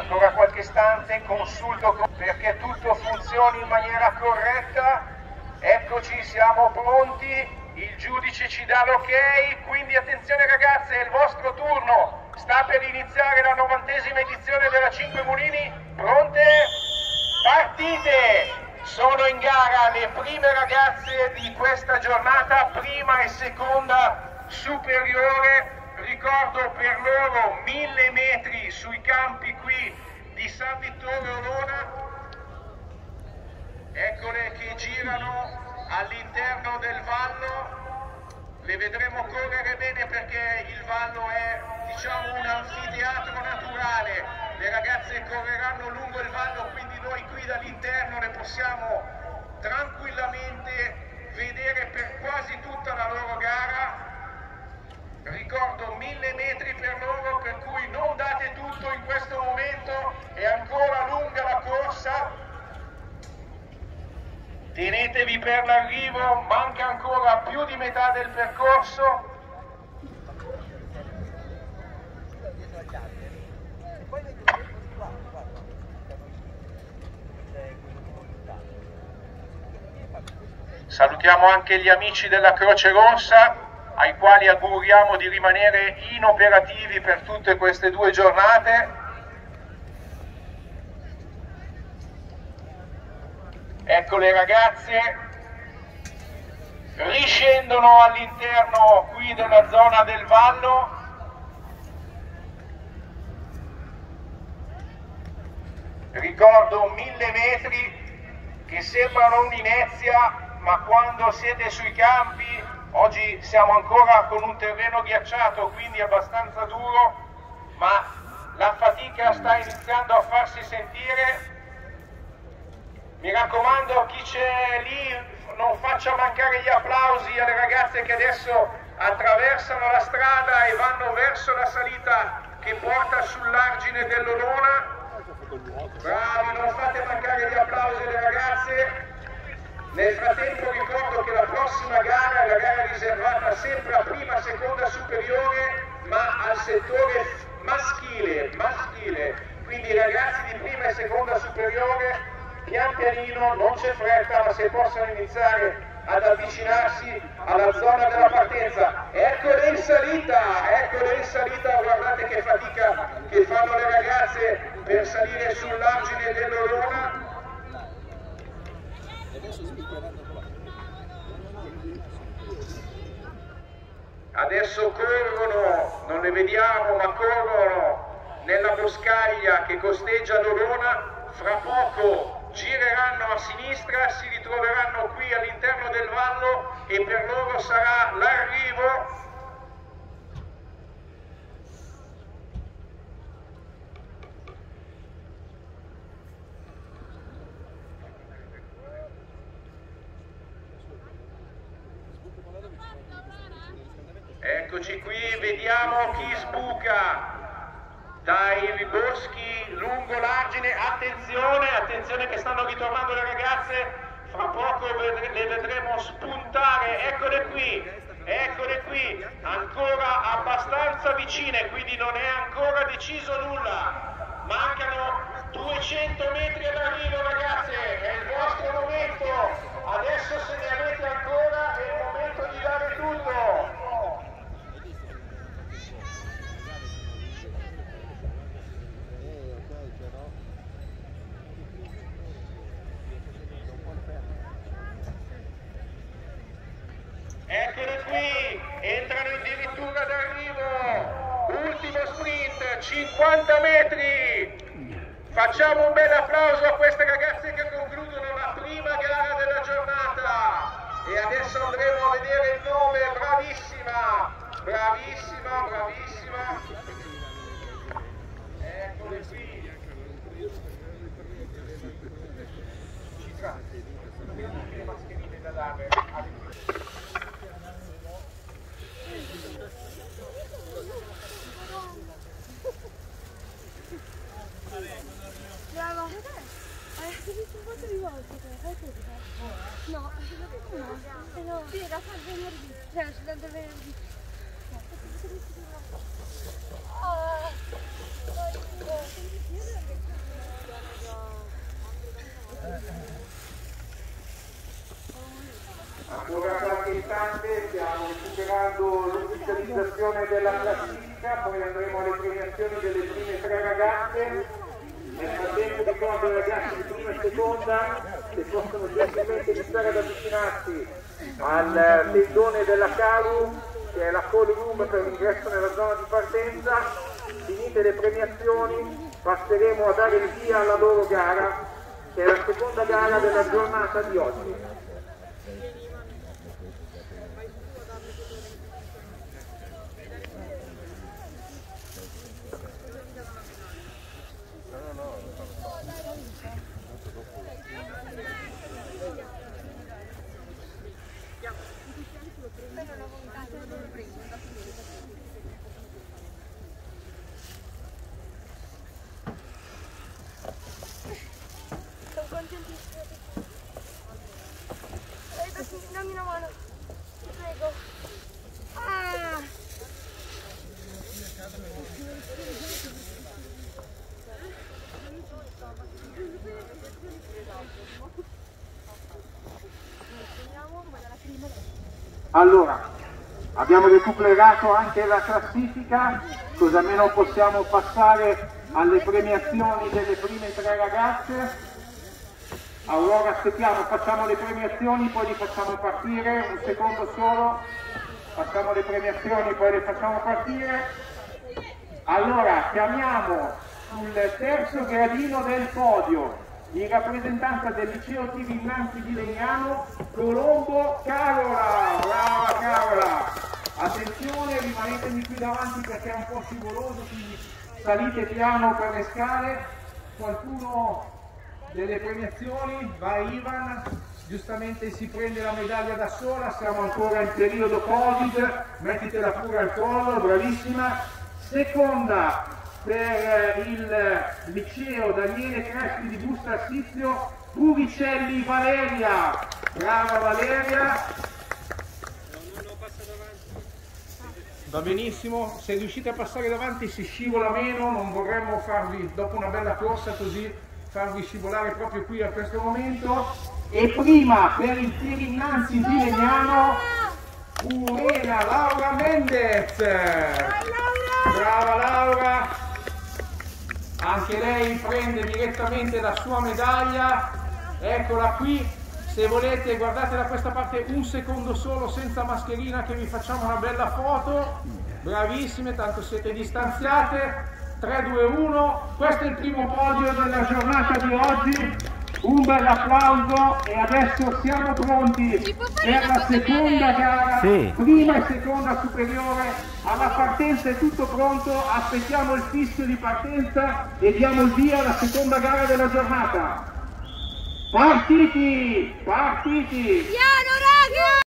ancora qualche istante, consulto perché tutto funzioni in maniera corretta. Eccoci, siamo pronti, il giudice ci dà l'ok, quindi attenzione ragazze, è il vostro turno, sta per iniziare la 90ª edizione della Cinque Mulini, pronte? Partite! Sono in gara le prime ragazze di questa giornata, prima e seconda superiore. Ricordo per loro 1000 metri sui campi qui di San Vittore Olona. Eccole che girano all'interno del vallo, le vedremo correre bene perché il vallo è, diciamo, un anfiteatro naturale, le ragazze correranno lungo il vallo, quindi noi qui dall'interno le possiamo tranquillamente vedere per quasi tutta la loro gara. Ricordo 1000 metri per loro, per cui non date tutto in questo momento, è ancora lunga la corsa, tenetevi per l'arrivo, manca ancora più di metà del percorso. Salutiamo anche gli amici della Croce Rossa, ai quali auguriamo di rimanere inoperativi per tutte queste 2 giornate. Ecco le ragazze, riscendono all'interno qui della zona del vallo. Ricordo 1000 metri che sembrano un'inezia, ma quando siete sui campi, oggi siamo ancora con un terreno ghiacciato, quindi abbastanza duro, ma la fatica sta iniziando a farsi sentire. Mi raccomando, chi c'è lì non faccia mancare gli applausi alle ragazze che adesso attraversano la strada e vanno verso la salita che porta sull'argine dell'Olona. Bravi, non fate mancare gli applausi alle ragazze. Nel frattempo ricordo che la prossima gara è la gara riservata sempre a prima e seconda superiore, ma al settore maschile, quindi i ragazzi di prima e seconda superiore, pian pianino, non c'è fretta, ma se possono iniziare ad avvicinarsi alla zona della partenza. Eccole in salita, guardate che fatica che fanno le ragazze per salire sull'argine dell'Olona. Adesso corrono, non le vediamo, ma corrono nella boscaglia che costeggia l'Olona. Fra poco gireranno a sinistra, si ritroveranno qui all'interno del vallo e per loro sarà l'arrivo. Eccoci qui, vediamo chi sbuca dai boschi lungo l'argine. Attenzione che stanno ritornando le ragazze, fra poco le vedremo spuntare. Eccole qui, ancora abbastanza vicine, quindi non è ancora deciso nulla, mancano 200 metri all'arrivo ragazze, è il vostro momento, adesso se ne avete ancora è il momento di dare tutto. Eccole qui, entrano addirittura d'arrivo, ultimo sprint, 50 metri, facciamo un bel applauso a queste ragazze che concludono la prima gara della giornata e adesso andremo a vedere il nome. Bravissima, eccole qui, ci tratte, le mascherine da dare. Brava! Hai visto un po' di volte? No, no. Sì, da fare venerdì. Cioè, da venerdì. Oh, presentazione della classifica, poi andremo alle premiazioni delle prime 3 ragazze. Nel frattempo ricordo ai ragazzi di prima e seconda che possono gentilmente iniziare ad avvicinarsi al tendone della Caru, che è la call room per l'ingresso nella zona di partenza. Finite le premiazioni passeremo a dare il via alla loro gara, che è la seconda gara della giornata di oggi. Dammi una mano, ti prego. Ah! Allora, abbiamo recuperato anche la classifica, così almeno possiamo passare alle premiazioni delle prime 3 ragazze. Allora aspettiamo, facciamo le premiazioni, poi li facciamo partire, un secondo solo, facciamo le premiazioni, poi le facciamo partire. Allora, chiamiamo sul terzo gradino del podio, in rappresentanza del liceo TV Innanzi di Legnano, Colombo Carola. Brava Carola! Attenzione, rimanetemi qui davanti perché è un po' scivoloso, quindi salite piano per le scale. Qualcuno delle premiazioni? Vai Ivan, giustamente si prende la medaglia da sola, siamo ancora in periodo Covid, mettitela pure al collo, bravissima. Seconda per il liceo Daniele Crespi di Busto Arsizio, Puricelli Valeria. Brava Valeria! Va benissimo, se riuscite a passare davanti si scivola meno, non vorremmo farvi, dopo una bella corsa così, farvi scivolare proprio qui a questo momento. E prima per il tiro innanzi di Legnano, Urena Laura Mendez. Brava Laura, anche lei prende direttamente la sua medaglia, eccola qui. Se volete guardate da questa parte un secondo solo senza mascherina che vi facciamo una bella foto. Bravissime, tanto siete distanziate. 3, 2, 1, questo è il primo podio della giornata di oggi, un bel applauso e adesso siamo pronti per la seconda gara, prima e seconda superiore. Alla partenza è tutto pronto, aspettiamo il fischio di partenza e diamo il via alla seconda gara della giornata. Partiti! Partiti! Piano raga!